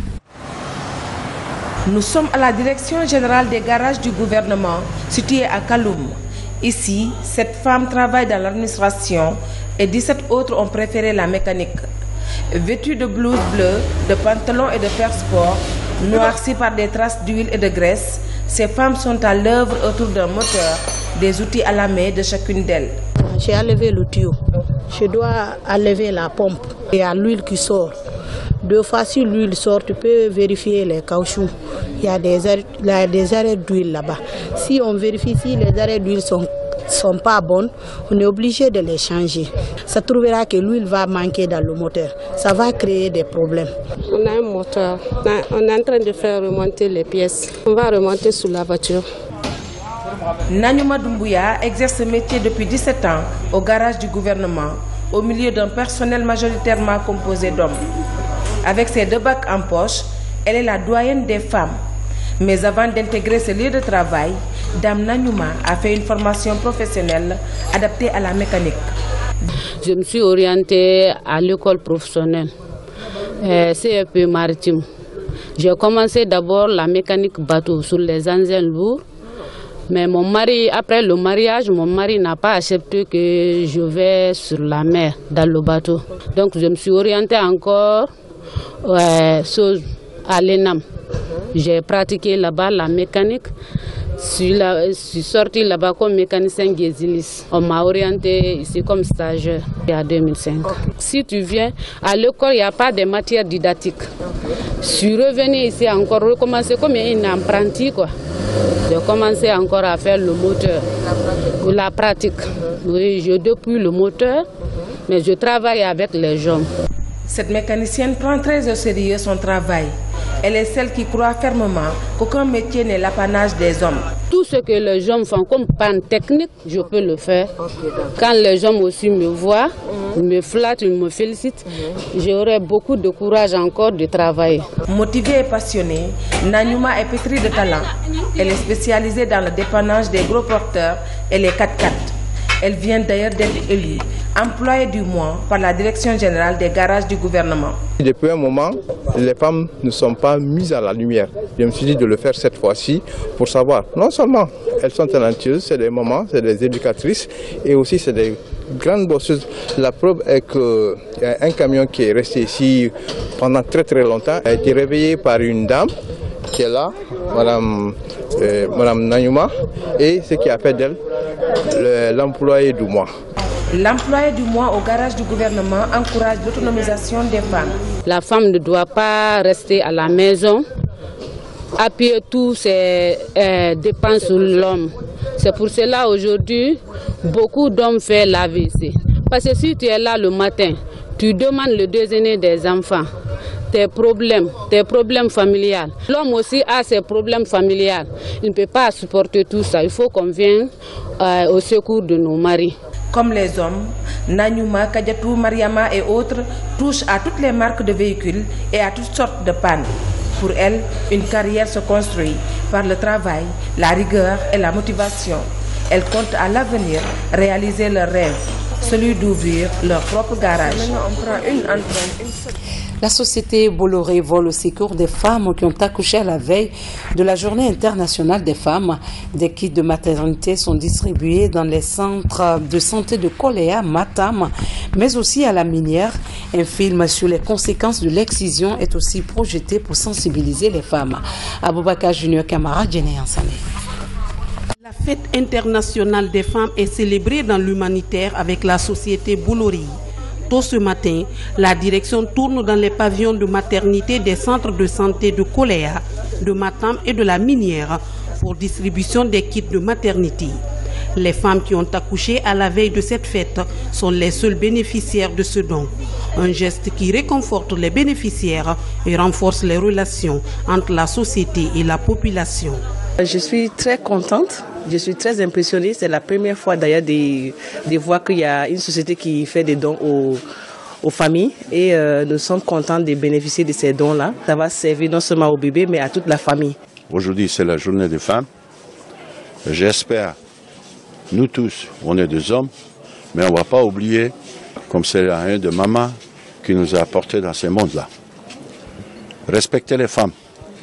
Nous sommes à la direction générale des garages du gouvernement située à Kaloum. Ici, cette femme travaille dans l'administration et dix-sept autres ont préféré la mécanique. Vêtues de blouse bleue, de pantalons et de fer sport, noircies par des traces d'huile et de graisse, ces femmes sont à l'œuvre autour d'un moteur, des outils à la main de chacune d'elles. J'ai enlevé le tuyau, je dois enlever la pompe et il y a l'huile qui sort. Deux fois si l'huile sort, tu peux vérifier les caoutchoucs. Il y a des arrêts, il y a des arrêts d'huile là-bas. Si on vérifie si les arrêts d'huile sont sont pas bonnes, on est obligé de les changer. Ça trouvera que l'huile va manquer dans le moteur. Ça va créer des problèmes. On a un moteur. On est en train de faire remonter les pièces. On va remonter sous la voiture. Nanyuma Doumbouya exerce ce métier depuis dix-sept ans au garage du gouvernement au milieu d'un personnel majoritairement composé d'hommes. Avec ses deux bacs en poche, elle est la doyenne des femmes. Mais avant d'intégrer ce lieu de travail, Dame Nanyuma a fait une formation professionnelle adaptée à la mécanique. Je me suis orientée à l'école professionnelle, euh, C E P maritime. J'ai commencé d'abord la mécanique bateau sur les engins lourds. Mais mon mari, après le mariage, mon mari n'a pas accepté que je vais sur la mer, dans le bateau. Donc je me suis orientée encore euh, à l'E N A M. J'ai pratiqué là-bas la mécanique. Je suis sortie là-bas comme mécanicien Gézilis. On m'a orienté ici comme stagiaire en deux mille cinq. Si tu viens à l'école, il n'y a pas de matière didactique. Je suis revenue ici encore, recommencer comme une apprentie, quoi. J'ai commencé encore à faire le moteur, la pratique. Oui, je dépouille le moteur, mais je travaille avec les jeunes. Cette mécanicienne prend très au sérieux son travail. Elle est celle qui croit fermement qu'aucun métier n'est l'apanage des hommes. Tout ce que les hommes font comme panne technique, je peux le faire. Quand les hommes aussi me voient, ils me flattent, ils me félicitent, j'aurai beaucoup de courage encore de travailler. Motivée et passionnée, Nanyuma est pétrie de talent. Elle est spécialisée dans le dépannage des gros porteurs et les quatre-quatre. Elle vient d'ailleurs d'être élue employée du mois par la Direction générale des garages du gouvernement. Depuis un moment, les femmes ne sont pas mises à la lumière. Je me suis dit de le faire cette fois-ci pour savoir, non seulement elles sont talentueuses, c'est des mamans, c'est des éducatrices et aussi c'est des grandes bosseuses. La preuve est qu'il y a un camion qui est resté ici pendant très très longtemps, a été réveillé par une dame qui est là, Madame, euh, Madame Nanyuma, et ce qui a fait d'elle l'employé du mois. L'employé du mois au garage du gouvernement encourage l'autonomisation des femmes. La femme ne doit pas rester à la maison, appuyer tous ses euh, dépenses sur l'homme. C'est pour cela aujourd'hui, beaucoup d'hommes font l'A V C. Parce que si tu es là le matin, tu demandes le déjeuner des enfants, tes problèmes, tes problèmes familiaux. L'homme aussi a ses problèmes familiaux. Il ne peut pas supporter tout ça. Il faut qu'on vienne euh, au secours de nos maris. Comme les hommes, Nanyuma, Kadiatou, Mariama et autres touchent à toutes les marques de véhicules et à toutes sortes de pannes. Pour elles, une carrière se construit par le travail, la rigueur et la motivation. Elles comptent à l'avenir réaliser leur rêve, celui d'ouvrir leur propre garage. La société Bolloré vole au secours des femmes qui ont accouché à la veille de la Journée internationale des femmes. Des kits de maternité sont distribués dans les centres de santé de Koléa, Matam, mais aussi à la minière. Un film sur les conséquences de l'excision est aussi projeté pour sensibiliser les femmes. Aboubakar Junior Camara, Djené Ansane. La fête internationale des femmes est célébrée dans l'humanitaire avec la société Bolloré. Tôt ce matin, la direction tourne dans les pavillons de maternité des centres de santé de Koléa, de Matam et de la minière pour distribution des kits de maternité. Les femmes qui ont accouché à la veille de cette fête sont les seules bénéficiaires de ce don. Un geste qui réconforte les bénéficiaires et renforce les relations entre la société et la population. Je suis très contente, je suis très impressionnée. C'est la première fois d'ailleurs de, de voir qu'il y a une société qui fait des dons aux, aux familles et euh, nous sommes contents de bénéficier de ces dons-là. Ça va servir non seulement aux bébés mais à toute la famille. Aujourd'hui c'est la journée des femmes. J'espère, nous tous, on est des hommes, mais on ne va pas oublier comme c'est la reine de maman qui nous a apporté dans ce monde-là. Respectez les femmes.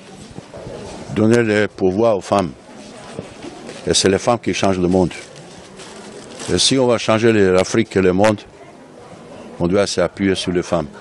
Donner le pouvoir aux femmes. Et c'est les femmes qui changent le monde. Et si on va changer l'Afrique et le monde, on doit s'appuyer sur les femmes.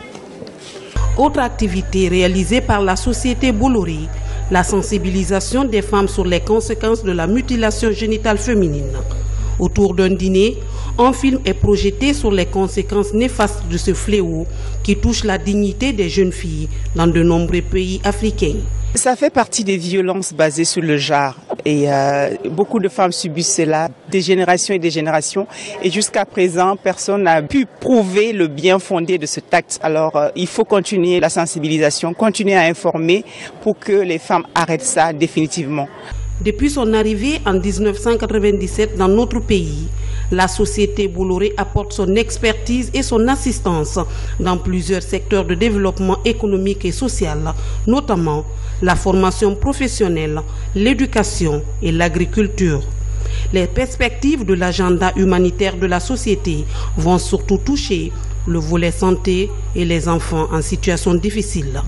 Autre activité réalisée par la société Bolloré, la sensibilisation des femmes sur les conséquences de la mutilation génitale féminine. Autour d'un dîner, un film est projeté sur les conséquences néfastes de ce fléau qui touche la dignité des jeunes filles dans de nombreux pays africains. Ça fait partie des violences basées sur le genre et euh, beaucoup de femmes subissent cela des générations et des générations et jusqu'à présent personne n'a pu prouver le bien fondé de ce acte. Alors euh, il faut continuer la sensibilisation, continuer à informer pour que les femmes arrêtent ça définitivement. Depuis son arrivée en mille neuf cent quatre-vingt-dix-sept dans notre pays, La société Bolloré apporte son expertise et son assistance dans plusieurs secteurs de développement économique et social, notamment la formation professionnelle, l'éducation et l'agriculture. Les perspectives de l'agenda humanitaire de la société vont surtout toucher le volet santé et les enfants en situation difficile.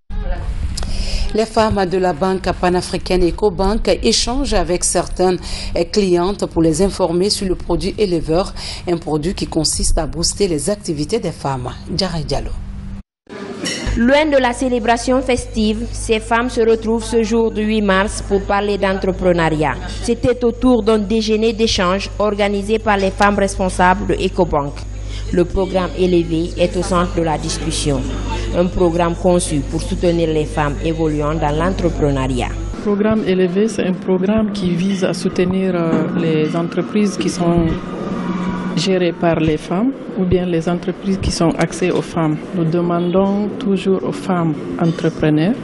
Les femmes de la banque panafricaine EcoBank échangent avec certaines clientes pour les informer sur le produit éleveur, un produit qui consiste à booster les activités des femmes. Djara Diallo. Loin de la célébration festive, ces femmes se retrouvent ce jour du huit mars pour parler d'entrepreneuriat. C'était autour d'un déjeuner d'échange organisé par les femmes responsables de EcoBank. Le programme Élevé est au centre de la discussion. Un programme conçu pour soutenir les femmes évoluant dans l'entrepreneuriat. Le programme Élevé, c'est un programme qui vise à soutenir les entreprises qui sont gérées par les femmes ou bien les entreprises qui sont axées aux femmes. Nous demandons toujours aux femmes entrepreneurs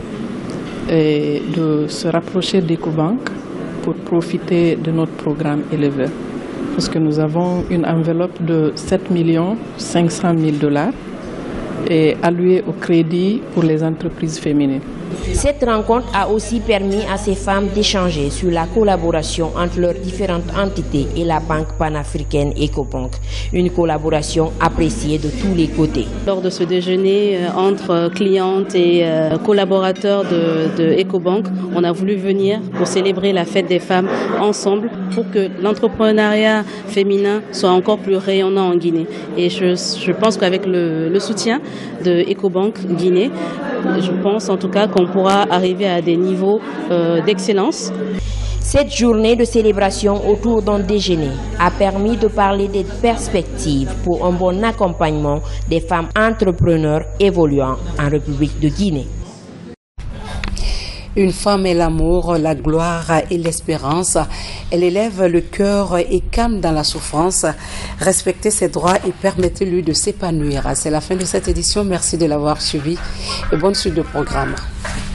et de se rapprocher d'EcoBank pour profiter de notre programme Élevé. Parce que nous avons une enveloppe de sept millions cinq cent mille dollars et allouée au crédit pour les entreprises féminines. Cette rencontre a aussi permis à ces femmes d'échanger sur la collaboration entre leurs différentes entités et la banque panafricaine EcoBank. Une collaboration appréciée de tous les côtés. Lors de ce déjeuner euh, entre clientes et euh, collaborateurs de, de EcoBank, on a voulu venir pour célébrer la fête des femmes ensemble pour que l'entrepreneuriat féminin soit encore plus rayonnant en Guinée. Et je, je pense qu'avec le, le soutien de EcoBank Guinée, je pense en tout cas qu'on pourra arriver à des niveaux euh, d'excellence. Cette journée de célébration autour d'un déjeuner a permis de parler des perspectives pour un bon accompagnement des femmes entrepreneurs évoluant en République de Guinée. Une femme est l'amour, la gloire et l'espérance. Elle élève le cœur et calme dans la souffrance. Respectez ses droits et permettez-lui de s'épanouir. C'est la fin de cette édition. Merci de l'avoir suivi et bonne suite de programme.